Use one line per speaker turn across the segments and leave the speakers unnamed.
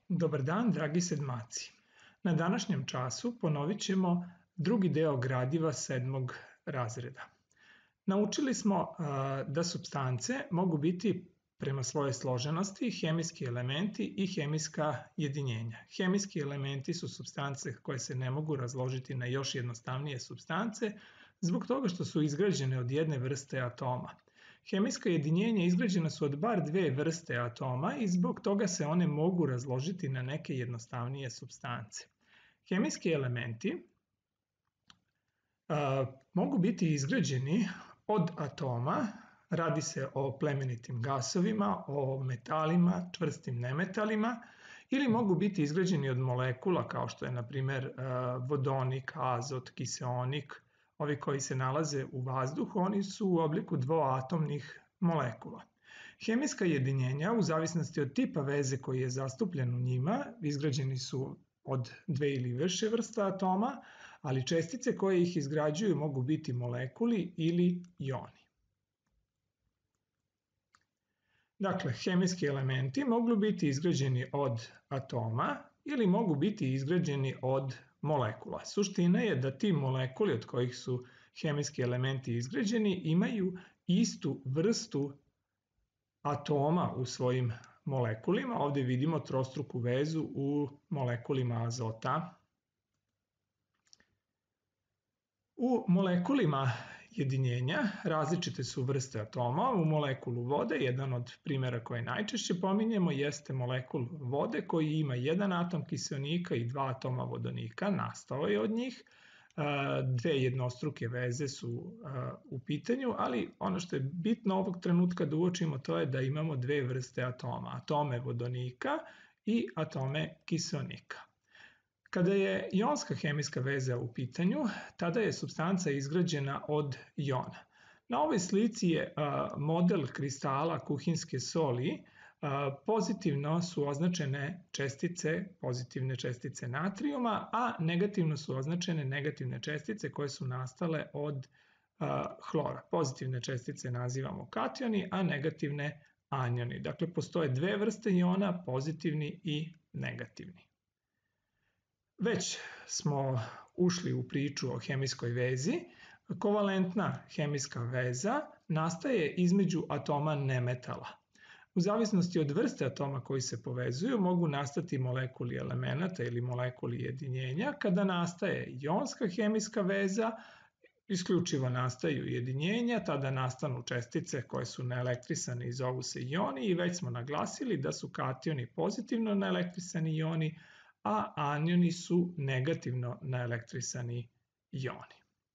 Dobar dan, dragi sedmaci. Na današnjem času ponovit ćemo drugi deo gradiva 7. razreda. Naučili smo da supstance mogu biti prema svojoj složenosti hemijski elementi i hemijska jedinjenja. Hemijski elementi su supstance koje se ne mogu razložiti na još jednostavnije supstance zbog toga što su izgrađene od jedne vrste atoma. Hemijska jedinjenja izgrađena su od bar dve vrste atoma i zbog toga se one mogu razložiti na neke jednostavnije supstance. Hemijski elementi mogu biti izgrađeni od atoma, radi se o plemenitim gasovima, o metalima, čvrstim nemetalima, ili mogu biti izgrađeni od molekula kao što je na primjer vodonik, azot, kiseonik. Ovi koji se nalaze u vazduhu, oni su u obliku dvoatomnih molekula. Hemijska jedinjenja, u zavisnosti od tipa veze koji je zastupljen u njima, izgrađeni su od dve ili više vrsta atoma, ali čestice koje ih izgrađuju mogu biti molekuli ili ioni. Dakle, hemijski elementi mogu biti izgrađeni od atoma ili mogu biti izgrađeni od molekula. Suština je da ti molekuli od kojih su hemijski elementi izgrađeni imaju istu vrstu atoma u svojim molekulima. Ovdje vidimo trostruku vezu u molekulima azota. U molekulima jedinjenja različite su vrste atoma. U molekulu vode, jedan od primjera koje najčešće pominjemo jeste molekul vode koji ima jedan atom kiseonika i dva atoma vodonika, nastao je od njih. Dve jednostruke veze su u pitanju, ali ono što je bitno ovog trenutka da uočimo to je da imamo dve vrste atoma, atome vodonika i atome kiseonika. Kada je ionska hemijska veza u pitanju, tada je supstanca izgrađena od jona. Na ovoj slici je model kristala kuhinske soli. Pozitivno su označene čestice, pozitivne čestice natrijuma, a negativno su označene negativne čestice koje su nastale od hlora. Pozitivne čestice nazivamo kationi, a negativne anioni. Dakle, postoje dve vrste iona, pozitivni i negativni. Već smo ušli u priču o hemijskoj vezi. Kovalentna hemijska veza nastaje između atoma nemetala. U zavisnosti od vrste atoma koji se povezuju mogu nastati molekuli elemenata ili molekuli jedinjenja. Kada nastaje ionska hemijska veza, isključivo nastaju jedinjenja, tada nastanu čestice koje su naelektrisane i zovu se ioni i već smo naglasili da su kationi pozitivno naelektrisani ioni, a anioni su negativno naelektrisani ioni.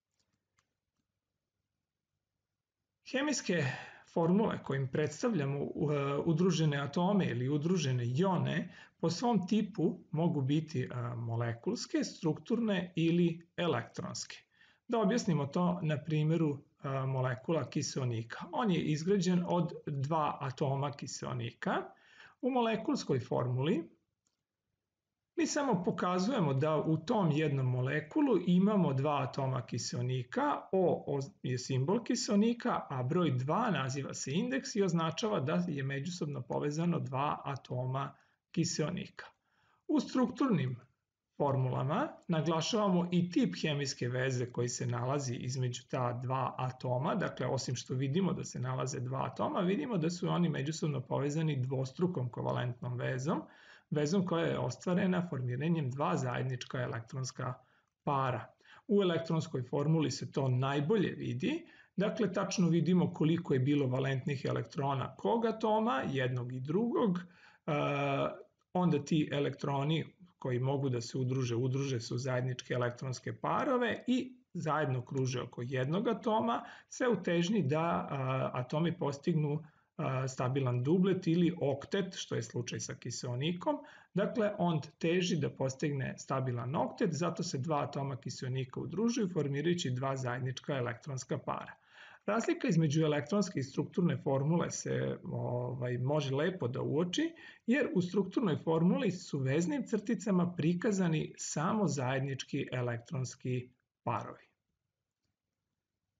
Hemijske formule kojim predstavljamo udružene atome ili udružene ione po svom tipu mogu biti molekulske, strukturne ili elektronske. Da objasnimo to na primjeru molekula kiseonika. On je izgrađen od dva atoma kiseonika. U molekulskoj formuli mi samo pokazujemo da u tom jednom molekulu imamo dva atoma kiseonika, O je simbol kiseonika, a broj 2 naziva se indeks i označava da je međusobno povezano dva atoma kiseonika. U strukturnim formulama naglašavamo i tip hemijske veze koji se nalazi između ta dva atoma, dakle osim što vidimo da se nalaze dva atoma, vidimo da su oni međusobno povezani dvostrukom kovalentnom vezom, vezom koja je ostvarena formiranjem dva zajednička elektronska para. U elektronskoj formuli se to najbolje vidi, dakle tačno vidimo koliko je bilo valentnih elektrona kog atoma, jednog i drugog, onda ti elektroni koji mogu da se udruže su zajedničke elektronske parove i zajedno kruže oko jednog atoma, sve u težnji da atomi postignu stabilan dublet ili oktet, što je slučaj sa kiseonikom. Dakle, on teži da postigne stabilan oktet, zato se dva atoma kiseonika udružuju formirajući dva zajednička elektronska para. Razlika između elektronske i strukturne formule se može lepo da uoči, jer u strukturnoj formuli su veznim crticama prikazani samo zajednički elektronski parovi.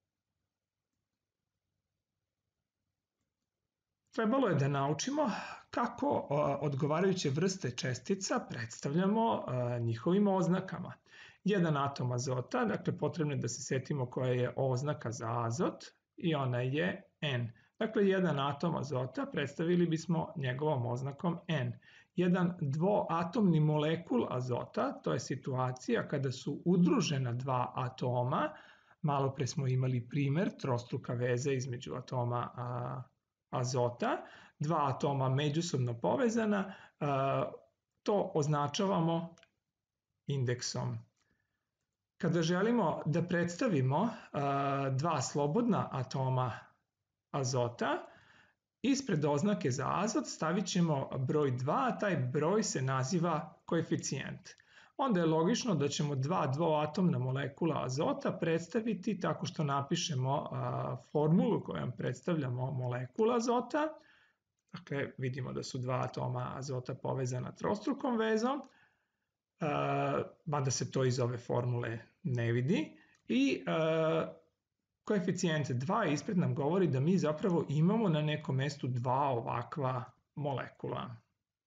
Trebalo je da naučimo kako odgovarajuće vrste čestica predstavljamo njihovim oznakama. Jedan atom azota, dakle potrebno je da se setimo koja je oznaka za azot i ona je N. Dakle, jedan atom azota predstavili bismo njegovom oznakom N. Jedan dvoatomni molekul azota, to je situacija kada su udružena dva atoma, malo pre smo imali primer trostruka veza između atoma azota, dva atoma međusobno povezana, to označavamo indeksom. Kada želimo da predstavimo dva slobodna atoma azota, ispred oznake za azot stavit ćemo broj 2, a taj broj se naziva koeficijent. Onda je logično da ćemo dva dvoatomna molekula azota predstaviti tako što napišemo formulu kojom predstavljamo molekulu azota. Dakle, vidimo da su dva atoma azota povezana trostrukom vezom, mada se to iz ove formule ne vidi. I koeficijent 2 ispred nam govori da mi zapravo imamo na nekom mestu dva ovakva molekula.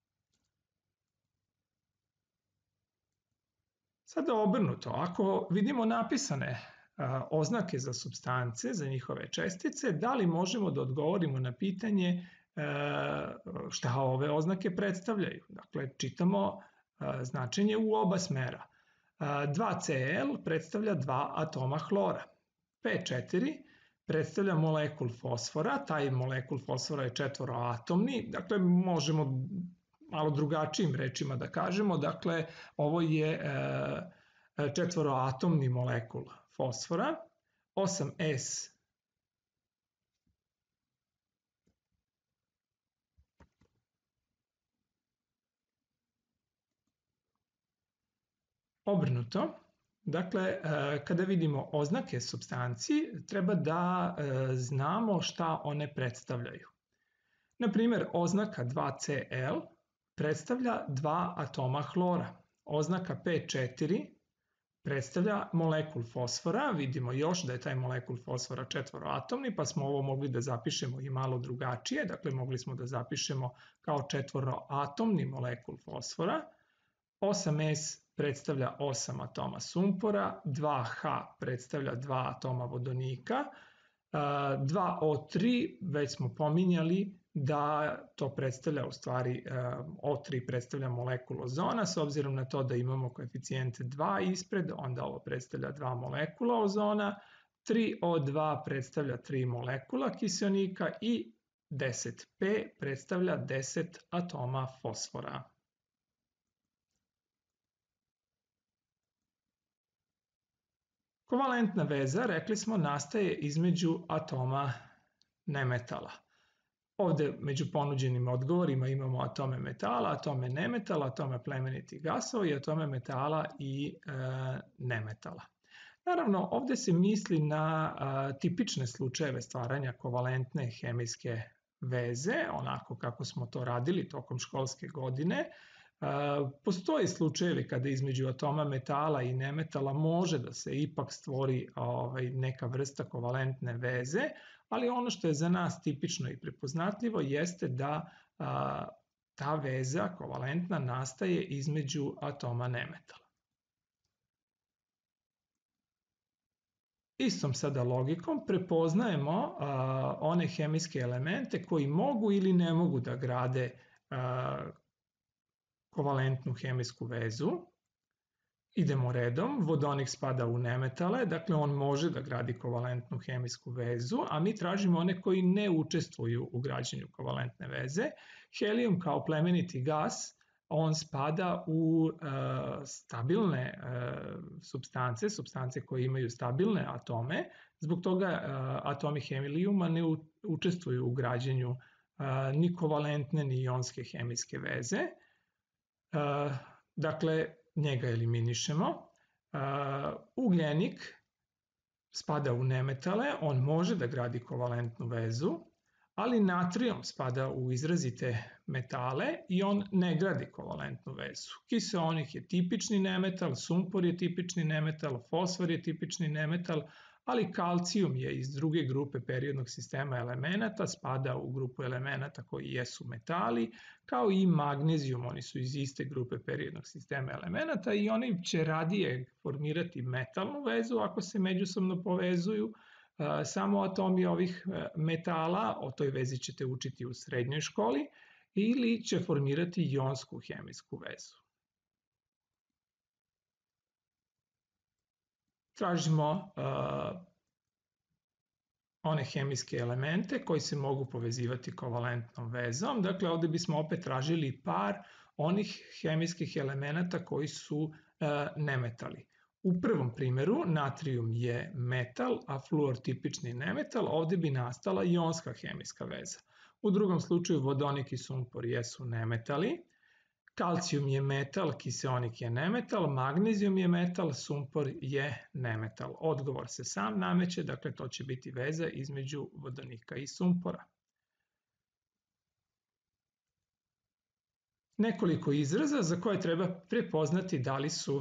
Sada obrnuto, ako vidimo napisane oznake za supstance, za njihove čestice, da li možemo da odgovorimo na pitanje šta ove oznake predstavljaju? Dakle, čitamo značenje u oba smera. 2Cl predstavlja dva atoma hlora. P4 predstavlja molekul fosfora, taj molekul fosfora je četvoroatomni, dakle možemo malo drugačijim rečima da kažemo, dakle ovo je četvoroatomni molekul fosfora, 8S obrnuto. Dakle, kada vidimo oznake supstanci, treba da znamo šta one predstavljaju. Na primjer, oznaka 2Cl predstavlja dva atoma hlora. Oznaka P4 predstavlja molekul fosfora. Vidimo još da je taj molekul fosfora četvoroatomni, pa smo ovo mogli da zapišemo i malo drugačije. Dakle, mogli smo da zapišemo kao četvoroatomni molekul fosfora. 8S predstavlja 8 atoma sumpora, 2H predstavlja 2 atoma vodonika, 2O3 već smo pominjali da to predstavlja u stvari O3 predstavlja molekul ozona, s obzirom na to da imamo koeficijent 2 ispred, onda ovo predstavlja 2 molekula ozona, 3O2 predstavlja 3 molekula kiseonika i 10P predstavlja 10 atoma fosfora. Kovalentna veza, rekli smo, nastaje između atoma nemetala. Ovde među ponuđenim odgovorima imamo atome metala, atome nemetala, atome plemenitih gasova i atome metala i nemetala. Naravno, ovde se misli na tipične slučajeve stvaranja kovalentne hemijske veze, onako kako smo to radili tokom školske godine. Postoje slučajevi kada između atoma metala i nemetala može da se ipak stvori neka vrsta kovalentne veze, ali ono što je za nas tipično i prepoznatljivo jeste da ta veza kovalentna nastaje između atoma nemetala. Istom sada logikom prepoznajemo one hemijske elemente koji mogu ili ne mogu da grade kovalentnu hemijsku vezu. Idemo redom, vodonik spada u nemetale, dakle on može da gradi kovalentnu hemijsku vezu, a mi tražimo one koji ne učestvuju u građenju kovalentne veze. Helijum kao plemeniti gas, on spada u stabilne supstance koje imaju stabilne atome, zbog toga atomi helijuma ne učestvuju u građenju ni kovalentne ni ionske hemijske veze. Dakle, njega eliminišemo. Ugljenik spada u nemetale, on može da gradi kovalentnu vezu, ali natrijum spada u izrazite metale i on ne gradi kovalentnu vezu. Kiseonik je tipični nemetal, sumpor je tipični nemetal, fosfor je tipični nemetal, ali kalcijum je iz druge grupe periodnog sistema elemenata, spada u grupu elemenata koji jesu metali, kao i magnezijum, oni su iz iste grupe periodnog sistema elemenata i oni će radije formirati metalnu vezu ako se međusobno povezuju. Samo atomi ovih metala, o toj vezi ćete učiti u srednjoj školi, ili će formirati jonsku hemijsku vezu. Tražimo one hemijske elemente koji se mogu povezivati kovalentnom vezom. Dakle, ovde bismo opet tražili par onih hemijskih elemenata koji su nemetali. U prvom primjeru natrijum je metal, a fluor tipični nemetal, ovde bi nastala jonska hemijska veza. U drugom slučaju vodonik i sumpor jesu nemetali, kalcijum je metal, kiseonik je nemetal, magnezijum je metal, sumpor je nemetal. Odgovor se sam nameće, dakle to će biti veza između vodonika i sumpora. Nekoliko izraza za koje treba prepoznati da li su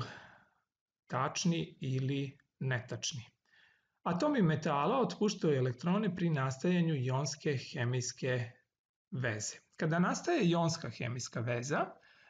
tačni ili netačni. Atomi metala otpuštaju elektrone pri nastajanju jonske hemijske veze. Kada nastaje jonska hemijska veza,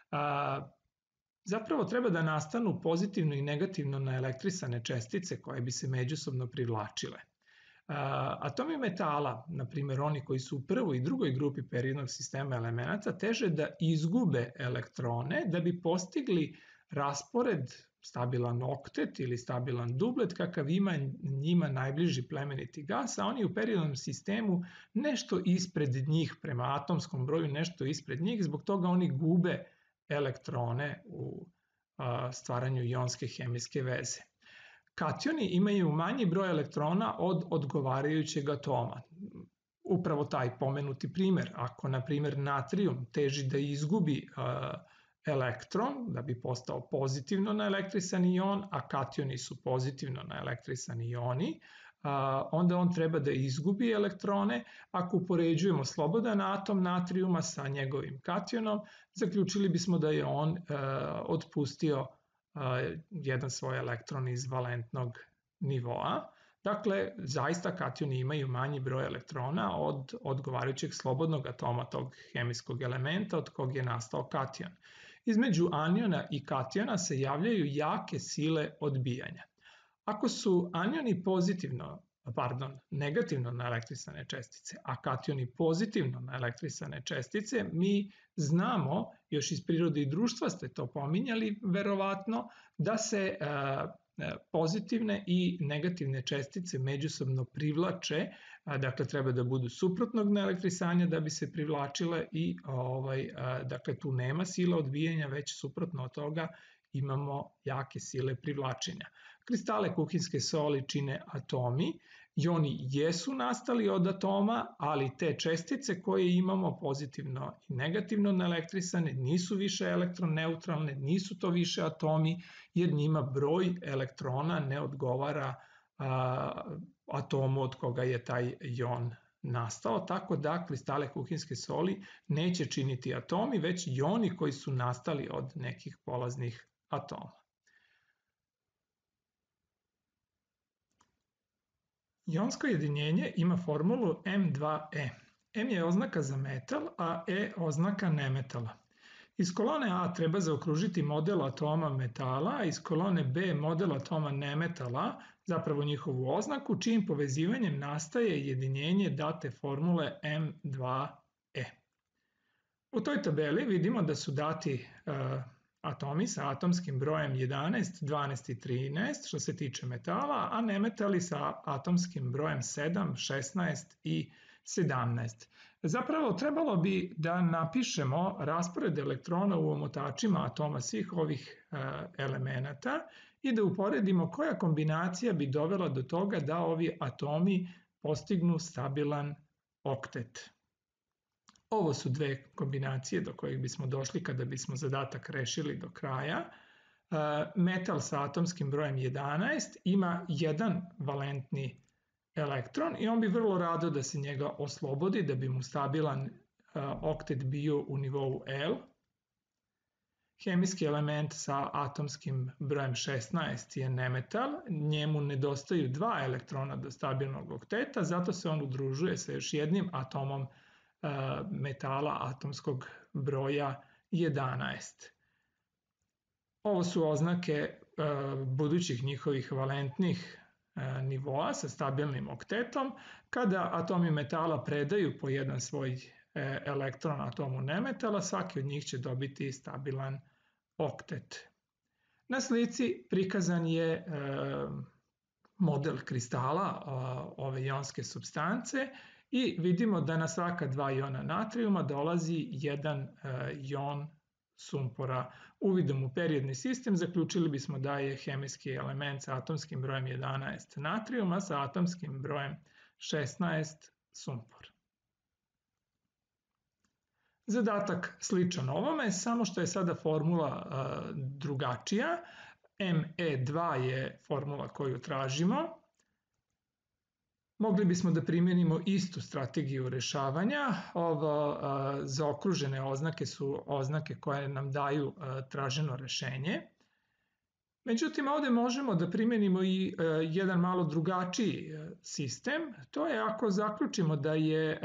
zapravo treba da nastanu pozitivno i negativno naelektrisane čestice koje bi se međusobno privlačile. Atomi metala, na primjer oni koji su u prvoj i drugoj grupi periodnog sistema elemenata, teže da izgube elektrone da bi postigli raspored stabilan oktet ili stabilan dublet kakav ima njima najbliži plemeniti gas, a oni u periodnom sistemu nešto ispred njih, prema atomskom broju nešto ispred njih, zbog toga oni gube elektrone u stvaranju jonske hemijske veze. Kationi imaju manji broj elektrona od odgovarajućeg atoma. Upravo taj pomenuti primjer, ako na primjer natrijum teži da izgubi elektron da bi postao pozitivno naelektrisani ion, a kationi su pozitivno naelektrisani ioni, onda on treba da izgubi elektrone. Ako upoređujemo slobodan atom natrijuma sa njegovim kationom, zaključili bismo da je on otpustio jedan svoj elektron iz valentnog nivoa. Dakle, zaista kationi imaju manji broj elektrona od odgovarajućeg slobodnog atoma tog hemijskog elementa od kog je nastao kation. Između aniona i kationa se javljaju jake sile odbijanja. Ako su anioni negativno naelektrisane čestice, a kationi pozitivno naelektrisane čestice, mi znamo, još iz prirode i društva ste to pominjali, verovatno, da se pozitivne i negativne čestice međusobno privlače, dakle treba da budu suprotnog naelektrisanja da bi se privlačile i dakle tu nema sila odbijanja, već suprotno od toga imamo jake sile privlačenja. Kristale kuhinske soli čine atomi i oni jesu nastali od atoma, ali te čestice koje imamo pozitivno i negativno naelektrisane nisu više elektroneutralne, nisu to više atomi jer njima broj elektrona ne odgovara atomu od koga je taj ion nastao, tako da kristale kuhinske soli neće činiti atomi, već ioni koji su nastali od nekih polaznih atoma. Ionsko jedinjenje ima formulu M2E. M je oznaka za metal, a E oznaka nemetala. Iz kolone A treba zaokružiti model atoma metala, a iz kolone B model atoma nemetala, zapravo njihovu oznaku, čijim povezivanjem nastaje jedinjenje date formule M2E. U toj tabeli vidimo da su dati atomi sa atomskim brojem 11, 12 i 13 što se tiče metala, a nemetali sa atomskim brojem 7, 16 i 17. Zapravo trebalo bi da napišemo raspored elektrona u omotačima atoma svih ovih elemenata i da uporedimo koja kombinacija bi dovela do toga da ovi atomi postignu stabilan oktet. Ovo su dve kombinacije do kojih bismo došli kada bismo zadatak rešili do kraja. Metal sa atomskim brojem 11 ima jedan valentni elektron i on bi vrlo rado da se njega oslobodi, da bi mu stabilan oktet bio u nivou L. Hemijski element sa atomskim brojem 16 je nemetal, njemu nedostaju 2 elektrona do stabilnog okteta, zato se on udružuje sa još jednim atomom metala atomskog broja 11. Ovo su oznake budućih njihovih valentnih nivoa sa stabilnim oktetom. Kada atomi metala predaju po jedan svoj elektron atomu nemetala, svaki od njih će dobiti stabilan oktet. Na slici prikazan je model kristala ove jonske supstance i vidimo da na svaka 2 jona natrijuma dolazi jedan jon sumpora. Uvidom u periodni sistem zaključili bismo da je hemijski element sa atomskim brojem 11 natrijuma sa atomskim brojem 16 sumpor. Zadatak sličan ovome, samo što je sada formula drugačija. Me2 je formula koju tražimo. Mogli bismo da primjenimo istu strategiju rešavanja. Ovo zaokružene oznake su oznake koje nam daju traženo rešenje. Međutim, ovde možemo da primjenimo i jedan malo drugačiji sistem. To je ako zaključimo da je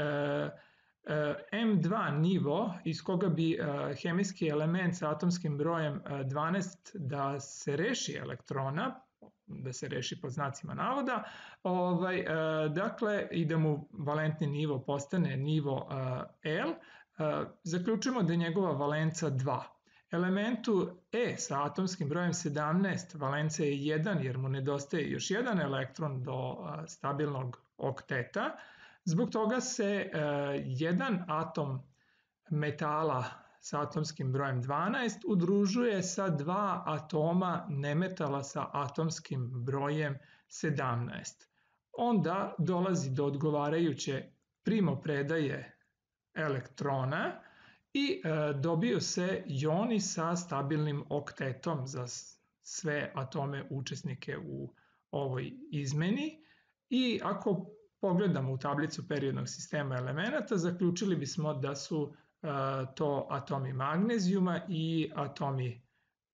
M2 nivo iz koga bi hemijski element sa atomskim brojem 12 da se reši elektrona, da se reši pod znacima navoda, dakle i da mu valentni nivo postane nivo L, zaključimo da je njegova valenca 2. Elementu E sa atomskim brojem 17 valenca je 1 jer mu nedostaje još jedan elektron do stabilnog okteta. Zbog toga se jedan atom metala sa atomskim brojem 12 udružuje sa 2 atoma nemetala sa atomskim brojem 17. Onda dolazi do odgovarajuće primopredaje elektrona i dobiju se joni sa stabilnim oktetom za sve atome učesnike u ovoj izmeni. I ako pogledamo u tablicu periodnog sistema elemenata, zaključili bismo da su to atomi magnezijuma i atomi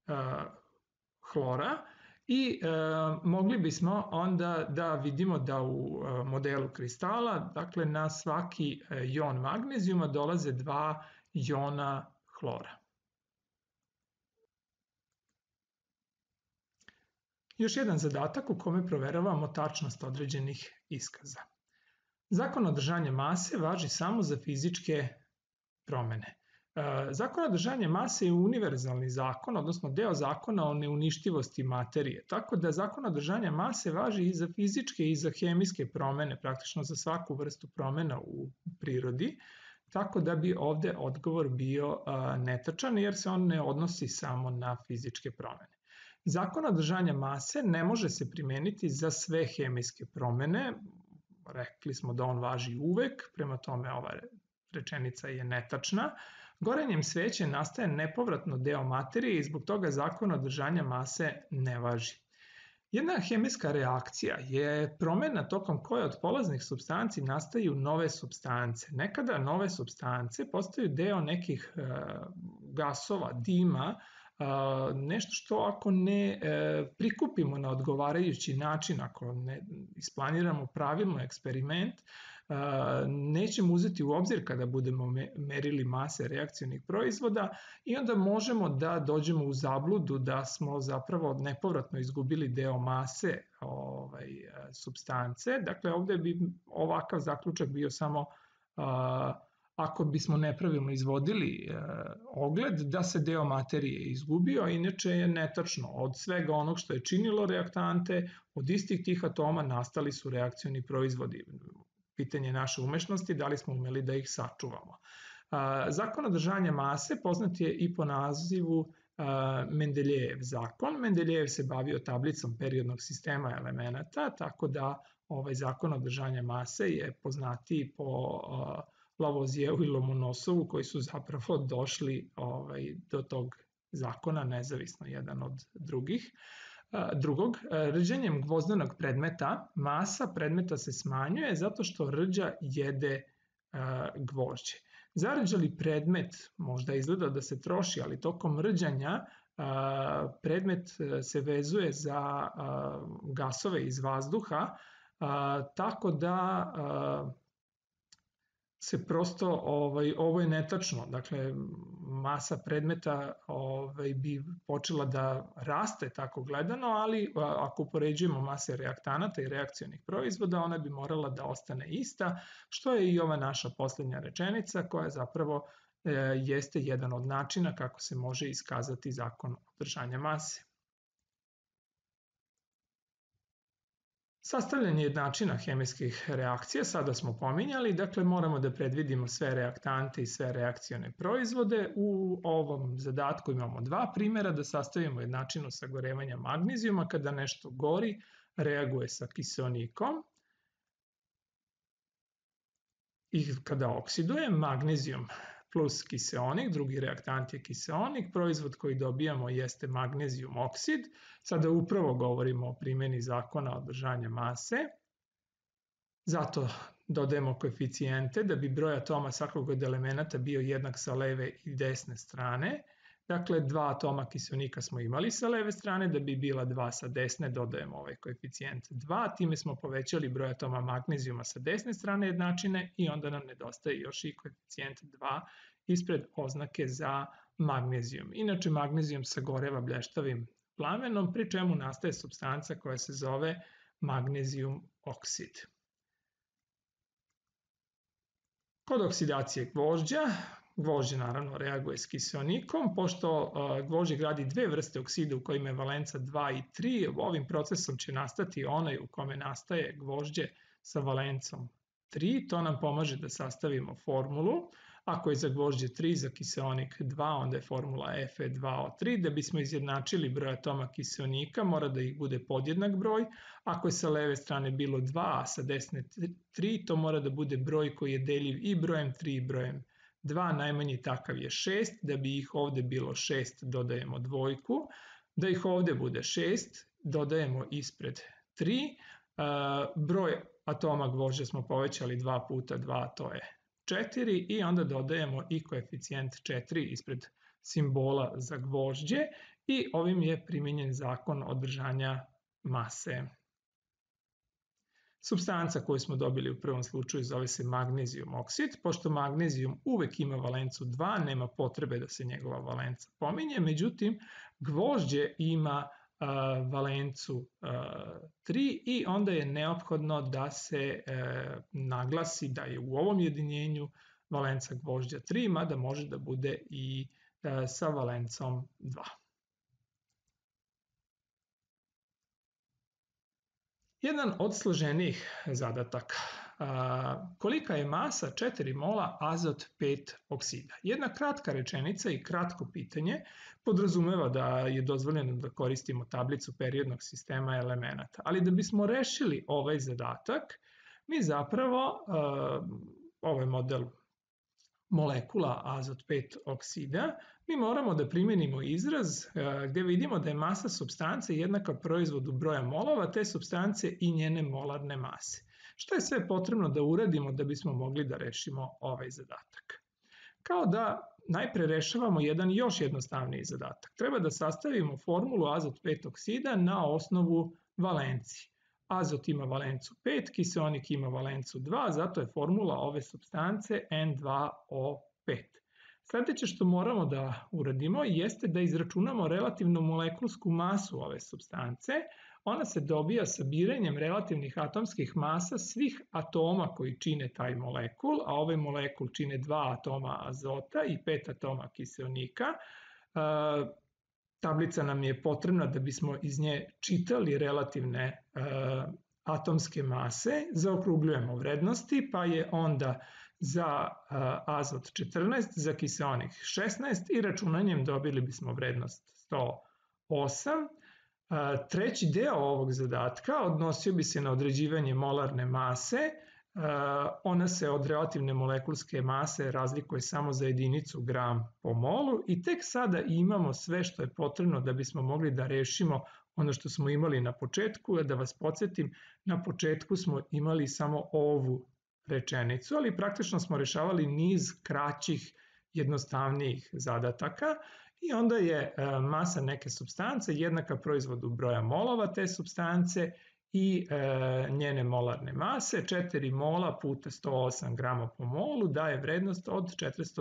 hlora i mogli bismo onda da vidimo da u modelu kristala, dakle na svaki jon magnezijuma dolaze 2 jona hlora. Još jedan zadatak u kome proveravamo tačnost određenih iskaza. Zakon održanja mase važi samo za fizičke promene. Zakon održanja mase je univerzalni zakon, odnosno deo zakona o neuništivosti materije, tako da zakon održanja mase važi i za fizičke i za hemijske promene, praktično za svaku vrstu promena u prirodi, tako da bi ovde odgovor bio netačan jer se on ne odnosi samo na fizičke promene. Zakon održanja mase ne može se primeniti za sve hemijske promene, rekli smo da on važi uvek, prema tome ova rečenica je netačna. Gorenjem sveće nastaje nepovratno deo materije i zbog toga zakon održanja mase ne važi. Jedna hemijska reakcija je promena tokom koje od polaznih supstanci nastaju nove supstance. Nekada nove supstance postaju deo nekih gasova, dima, nešto što ako ne prikupimo na odgovarajući način, ako ne isplaniramo pravilno eksperiment, nećemo uzeti u obzir kada budemo merili mase reakcionih proizvoda i onda možemo da dođemo u zabludu da smo zapravo nepovratno izgubili deo mase supstance. Dakle, ovde bi ovakav zaključak bio samo ako bismo nepravilno izvodili ogled da se deo materije izgubio, a inače je netačno. Od svega onog što je činilo reaktante, od istih tih atoma nastali su reakcioni proizvodi. Pitanje naše umešnosti, da li smo umeli da ih sačuvamo. Zakon održanja mase poznat je i po nazivu Mendeljejev zakon. Mendeljejev se bavio tablicom periodnog sistema elemenata, tako da ovaj zakon održanja mase je poznatiji po Lavoisijevu i Lomonosovu koji su zapravo došli do tog zakona nezavisno jedan od drugih. Drugog, rđenjem gvozdenog predmeta masa predmeta se smanjuje zato što rđa jede gvožđe. Zarđali predmet možda izgleda da se troši, ali tokom rđanja predmet se vezuje za gasove iz vazduha, tako da se prosto, ovo je netačno, dakle masa predmeta bi počela da raste tako gledano, ali ako upoređujemo mase reaktanata i reakcionih proizvoda, ona bi morala da ostane ista, što je i ova naša poslednja rečenica koja zapravo jeste jedan od načina kako se može iskazati zakon održanja mase. Sastavljanje jednačina hemijskih reakcija, sada smo pominjali, dakle moramo da predvidimo sve reaktante i sve reakcione proizvode. U ovom zadatku imamo dva primjera, da sastavimo jednačinu sagorevanja magnezijuma kada nešto gori, reaguje sa kiseonikom i kada oksiduje magnezijum plus kiseonik, drugi reaktant je kiseonik, proizvod koji dobijamo jeste magnezijum oksid. Sada upravo govorimo o primjeni zakona održanja mase. Zato dodajemo koeficijente da bi broj atoma svakog od elemenata bio jednak sa leve i desne strane. Dakle, 2 atoma kiseonika smo imali sa leve strane, da bi bila 2 sa desne dodajemo ovaj koeficijent 2, time smo povećali broj atoma magnezijuma sa desne strane jednačine i onda nam nedostaje još i koeficijent 2 ispred oznake za magnezijum. Inače, magnezijum sagoreva blještavim plamenom, pri čemu nastaje supstanca koja se zove magnezijum oksid. Kod oksidacije gvožđa, gvožđe naravno reaguje s kiseonikom, pošto gvožđe gradi dve vrste oksida u kojima je valenca 2 i 3, ovim procesom će nastati onaj u kome nastaje gvožđe sa valencom 3, to nam pomaže da sastavimo formulu. Ako je za gvožđe 3, za kiseonik 2, onda je formula Fe2O3. Da bismo izjednačili broj atoma kiseonika, mora da ih bude podjednak broj. Ako je sa leve strane bilo 2, a sa desne 3, to mora da bude broj koji je deljiv i brojem 3 i brojem 2, najmanji takav je 6, da bi ih ovde bilo 6, dodajemo dvojku, da ih ovde bude 6, dodajemo ispred 3, broj atoma gvožđa smo povećali 2 puta 2, to je 4 i onda dodajemo i koeficijent 4 ispred simbola za gvožđe i ovim je primenjen zakon održanja mase. Supstanca koju smo dobili u prvom slučaju zove se magnezijum oksid. Pošto magnezijum uvek ima valencu 2, nema potrebe da se njegova valenca pominje, međutim gvožđe ima valencu 3 i onda je neophodno da se naglasi da je u ovom jedinjenju valenca gvožđa 3, mada može da bude i sa valencom 2. Jedan od složenijih zadataka. Kolika je masa 4 mola azot 5 oksida? Jedna kratka rečenica i kratko pitanje podrazumeva da je dozvoljeno da koristimo tablicu periodnog sistema elemenata. Ali da bismo rešili ovaj zadatak, mi zapravo, ovaj model molekula azot 5 oksida, mi moramo da primenimo izraz gde vidimo da je masa supstance jednaka proizvodu broja molova te supstance i njene molarne mase. Što je sve potrebno da uradimo da bismo mogli da rešimo ovaj zadatak? Kao da najpre rešavamo jedan još jednostavniji zadatak. Treba da sastavimo formulu azot 5 oksida na osnovu valenci. Azot ima valencu 5, kiseonik ima valencu 2, zato je formula ove supstance N2O5. Sledeće što moramo da uradimo jeste da izračunamo relativnu molekulsku masu ove supstance. Ona se dobija sabiranjem relativnih atomskih masa svih atoma koji čine taj molekul, a ovaj molekul čine 2 atoma azota i 5 atoma kiseonika. Tablica nam je potrebna da bismo iz nje čitali relativne atomske mase, zaokrugljujemo vrednosti, pa je onda za azot 14, za kiseonik 16 i računanjem dobili bismo vrednost 108. Treći deo ovog zadatka odnosio bi se na određivanje molarne mase. Ona se od relativne molekulske mase razlikuje samo za jedinicu gram po molu i tek sada imamo sve što je potrebno da bismo mogli da rešimo ono što smo imali na početku, da vas podsjetim, na početku smo imali samo ovu rečenicu, ali praktično smo rešavali niz kraćih, jednostavnijih zadataka i onda je masa neke supstance jednaka proizvodu broja molova te supstance i njene molarne mase. 4 mola puta 108 grama po molu daje vrednost od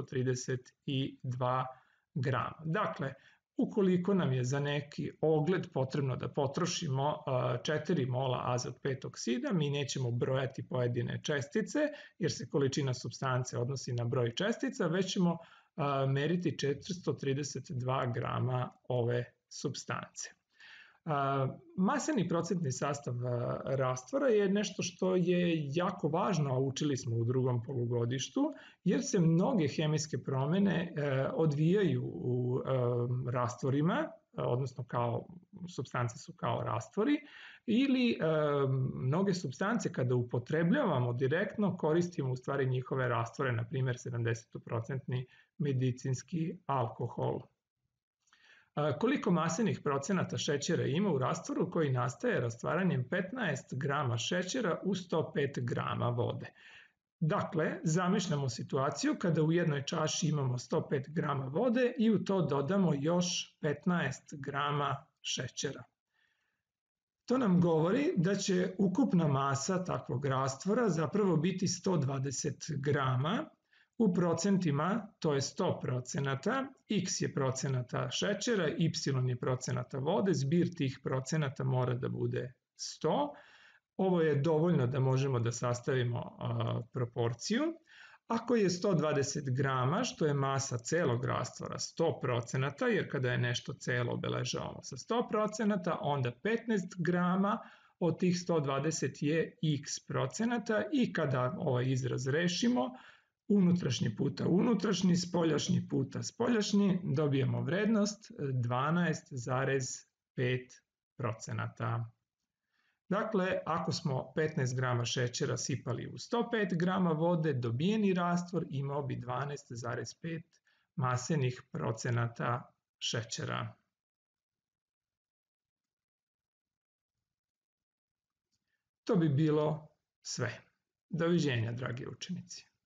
432 grama. Dakle, ukoliko nam je za neki ogled potrebno da potrošimo 4 mola azot 5 oksida, mi nećemo brojati pojedine čestice, jer se količina supstance odnosi na broj čestica, već ćemo meriti 432 grama ove supstance. Maseni procentni sastav rastvora je nešto što je jako važno, a učili smo u drugom polugodištu, jer se mnoge hemijske promene odvijaju u rastvorima, odnosno supstance su kao rastvori, ili mnoge supstance kada upotrebljavamo direktno koristimo u stvari njihove rastvore, na primjer 70% medicinski alkohol. Koliko masenih procenata šećera ima u rastvoru koji nastaje rastvaranjem 15 grama šećera u 105 grama vode? Dakle, zamišljamo situaciju kada u jednoj čaši imamo 105 grama vode i u to dodamo još 15 grama šećera. To nam govori da će ukupna masa takvog rastvora zapravo biti 120 grama. U procentima to je 100%, x je procenata šećera, y je procenata vode, zbir tih procenata mora da bude 100. Ovo je dovoljno da možemo da sastavimo proporciju. Ako je 120 grama, što je masa celog rastvora 100%, jer kada je nešto celo obeležavamo sa 100%, onda 15 grama od tih 120 je x procenata i kada ovaj izraz rešimo, unutrašnji puta unutrašnji, spoljašnji puta spoljašnji, dobijemo vrednost 12,5%. Dakle, ako smo 15 grama šećera sipali u 105 grama vode, dobijeni rastvor imao bi 12,5 masenih procenata šećera. To bi bilo sve. Doviđenja, dragi učenici.